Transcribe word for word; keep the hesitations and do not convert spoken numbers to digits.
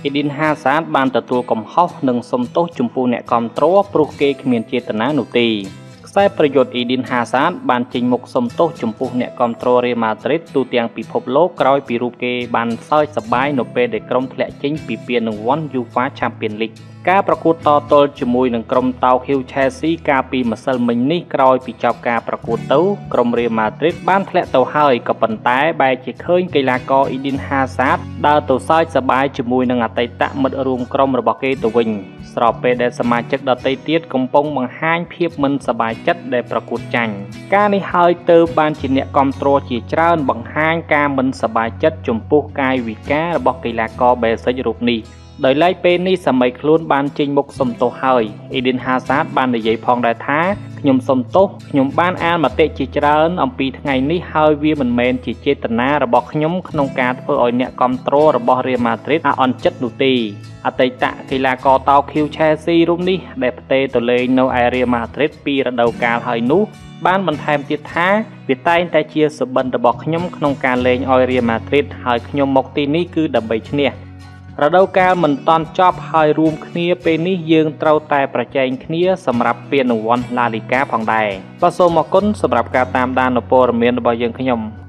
Eden Hazard បានទទួលកំហុសនិងសុំទោសចំពោះអ្នកគាំទ្រព្រោះគេគ្មានចេតនានោះទេខ្សែប្រយុទ្ធ Eden Hazard បានចេញមុខសុំទោសចំពោះអ្នកគាំទ្រ Real Madrid ទូទាំងពិភពលោកក្រោយពីរូបគេបានសើចសប្បាយនៅពេលដែលក្រុមធ្លាក់ចេញពីពានរង្វាន់ UEFA Champions League ការប្រកួតតទល់ជាមួយនឹងក្រុមតោខៀវ Chelsea កាលពីម្សិលមិញនេះក្រោយពីចប់ការប្រកួតទៅក្រុម Real Madrid បានធ្លាក់ទៅហើយក៏ប៉ុន្តែបែរជាឃើញកីឡាករ Eden Hazard ដើរទៅសើចសប្បាយជាមួយនឹងអតីតមិត្តរួមក្រុមរបស់គេទៅវិញស្របពេលដែលសមាជិកដទៃទៀតកំពុងបង្ហាញភាពមិនសប្បាយចិត្តដែលប្រកួតចាញ់ការនេះហើយទើបបានជាអ្នកគាំទ្រជាច្រើនបង្ហាញការមិនសប្បាយចិត្តចំពោះកាយវិការរបស់កីឡាករ Basic រូបនេះដោយឡែកពេលនេះសម័យខ្លួនបានចេញមុខសុំទោសហើយ Eden Hazard បាននិយាយផងដែរថាខ្ញុំសុំទោសខ្ញុំបានអានមតិជាច្រើនអំពីថ្ងៃនេះហើយវាមិនមែនជាចេតនារបស់ខ្ញុំក្នុងការធ្វើឲ្យអ្នកគាំទ្ររបស់ Real Madrid អាក់អន់ចិត្តនោះទេអតីតកីឡាករតោខៀវ Chelsea រូបនេះដែលផ្ទេរទៅលេងនៅឯ Real Madrid ពីរដូវកាលហើយនោះបានបន្ថែមទៀតថាវាតែងតែជាសុបិនរបស់ខ្ញុំក្នុងការលេងឲ្យ Real Madrid ហើយខ្ញុំមកទីនេះគឺដើម្បីឈ្នះរដូវកាលមិនតាន់ចប់ហើយរួមគ្នាពេលនេះយើងត្រូវតែប្រជែងគ្នាសម្រាប់ពានរង្វាន់ La Liga ផងដែរបាទសូមអរគុណសម្រាប់ការតាមដាននូវព័ត៌មានរបស់យើងខ្ញុំ